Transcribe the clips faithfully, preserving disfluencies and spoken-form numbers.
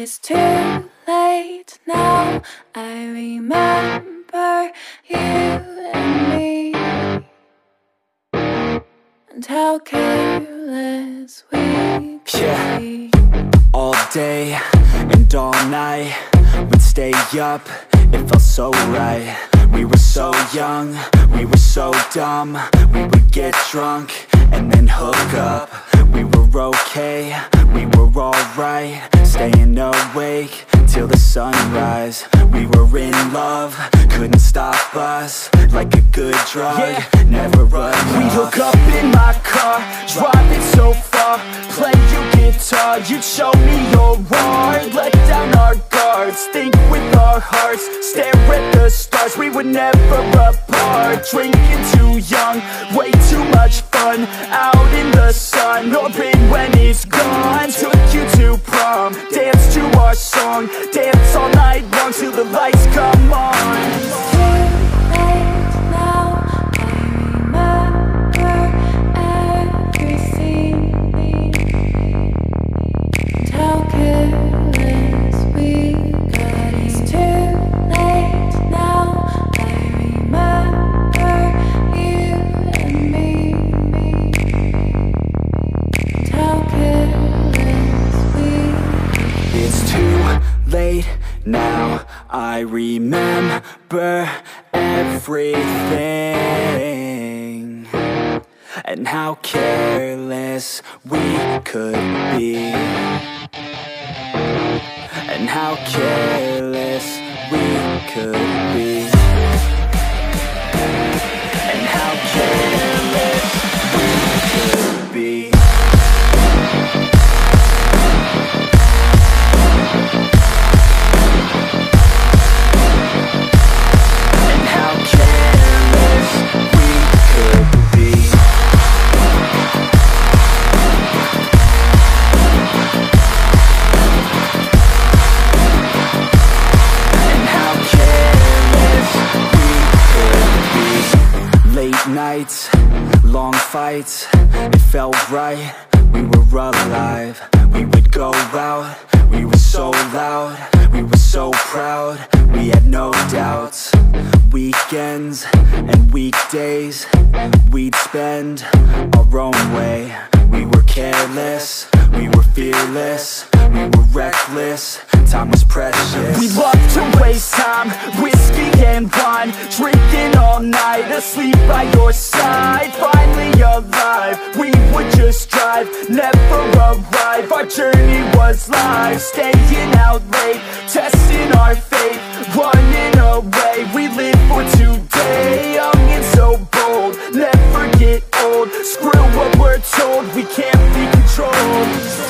it's too late now. I remember you and me, and how careless we could yeah. be. All day and all night, we'd stay up, it felt so right. We were so young, we were so dumb. We would get drunk and then hook up. We were okay, we were alright, staying awake till the sunrise. We were in love, couldn't stop us, like a good drug, yeah. Never run off. We'd hook up in my car, drive it so far, play your guitar, you'd show me your art. Let down our guards, think with our hearts, stare at the stars. We were never apart, drinking too young, way too much fun, out in the sun, hoping when it's gone. Took you to prom, dance to our song, dance all night long till the lights come on. Now I remember everything, and how careless we could be, and how careless we could be, and how careless we could be. Nights, long fights, it felt right, we were alive. We would go out, we were so loud, we were so proud, we had no doubts. Weekends and weekdays, we'd spend our own way. We were careless, we were fearless, we were reckless, time was precious. We loved to waste time, whiskey and wine, drinking all night, asleep by your side. Finally alive, we would just drive, never arrive. Our journey was live, staying out late, testing our fate, running away. We live for today, young and so bold, never get old. Screw what we're told, we can't be controlled.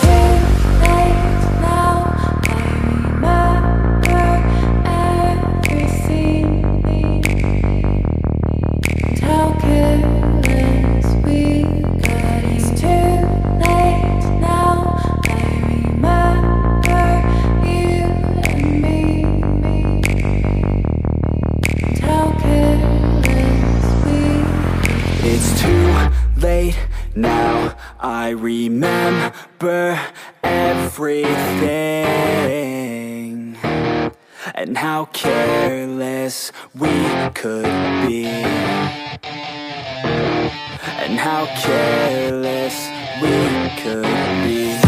Now I remember everything, and how careless we could be, and how careless we could be.